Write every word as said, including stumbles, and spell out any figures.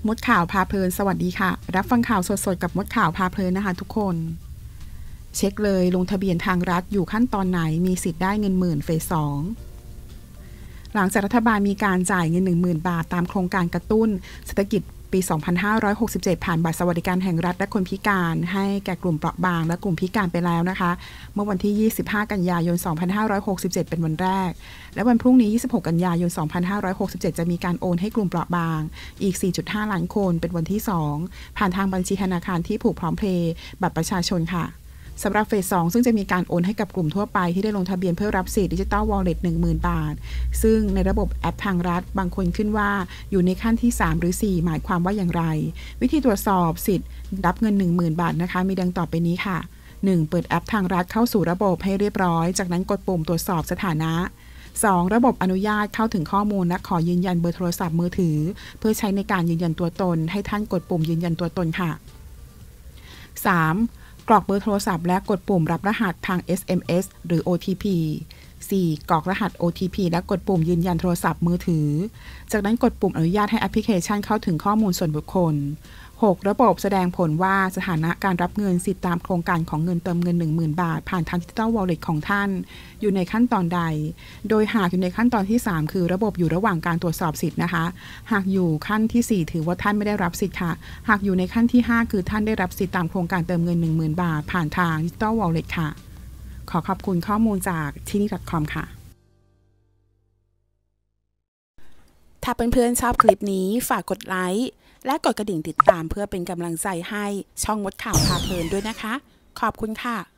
มดข่าวพาเพลินสวัสดีค่ะรับฟังข่าวสดๆกับมดข่าวพาเพลินนะคะทุกคนเช็คเลยลงทะเบียนทางรัฐอยู่ขั้นตอนไหนมีสิทธิ์ได้เงินหมื่นเฟสสองหลังจากรัฐบาลมีการจ่ายเงิน หนึ่งหมื่น บาทตามโครงการกระตุ้นเศรษฐกิจปี สองพันห้าร้อยหกสิบเจ็ด ผ่านบัตรสวัสดิการแห่งรัฐและคนพิการให้แก่กลุ่มเปราะบางและกลุ่มพิการไปแล้วนะคะเมื่อวันที่ยี่สิบห้ากันยายนสองพันห้าร้อยหกสิบเจ็ดเป็นวันแรกและวันพรุ่งนี้ยี่สิบหกกันยายนสองพันห้าร้อยหกสิบเจ็ดจะมีการโอนให้กลุ่มเปราะบางอีก สี่จุดห้า ล้านคนเป็นวันที่สองผ่านทางบัญชีธนาคารที่ผูกพร้อมเพย์บัตรประชาชนค่ะสำหรับเฟสสองซึ่งจะมีการโอนให้กับกลุ่มทั่วไปที่ได้ลงทะเบียนเพื่อรับสิทธิ์ดิจิตอลวอลเล็ต หนึ่งหมื่น บาทซึ่งในระบบแอปทางรัฐบางคนขึ้นว่าอยู่ในขั้นที่สามหรือสี่หมายความว่าอย่างไรวิธีตรวจสอบสิทธิ์รับเงิน หนึ่งหมื่น บาทนะคะมีดังต่อไปนี้ค่ะ หนึ่ง เปิดแอปทางรัฐเข้าสู่ระบบให้เรียบร้อยจากนั้นกดปุ่มตรวจสอบสถานะ สอง ระบบอนุญาตเข้าถึงข้อมูลและขอยืนยันเบอร์โทรศัพท์มือถือเพื่อใช้ในการยืนยันตัวตนให้ท่านกดปุ่มยืนยันตัวตนค่ะ สามกรอกเบอร์โทรศัพท์และกดปุ่มรับรหัสทาง เอส เอ็ม เอส หรือ โอ ที พี สี่ กรอกรหัส โอ ที พี และกดปุ่มยืนยันโทรศัพท์มือถือจากนั้นกดปุ่มอนุญาตให้แอปพลิเคชันเข้าถึงข้อมูลส่วนบุคคล หก ระบบแสดงผลว่าสถานะการรับเงินสิทธิตามโครงการของเงินเติมเงิน หนึ่งหมื่น บาทผ่านทางดิจิทัลวอลเล็ตของท่านอยู่ในขั้นตอนใดโดยหากอยู่ในขั้นตอนที่สามคือระบบอยู่ระหว่างการตรวจสอบสิทธิ์นะคะหากอยู่ขั้นที่สี่ถือว่าท่านไม่ได้รับสิทธิ์ค่ะหากอยู่ในขั้นที่ห้าคือท่านได้รับสิทธิ์ตามโครงการเติมเงิน หนึ่งหมื่น บาทผ่านทางดิจิทัลวอลเล็ตค่ะขอขอบคุณข้อมูลจากที่นี่ .com ค่ะถ้าเพื่อนๆชอบคลิปนี้ฝากกดไลค์และกดกระดิ่งติดตามเพื่อเป็นกำลังใจให้ช่องมดข่าวพาเพลินด้วยนะคะขอบคุณค่ะ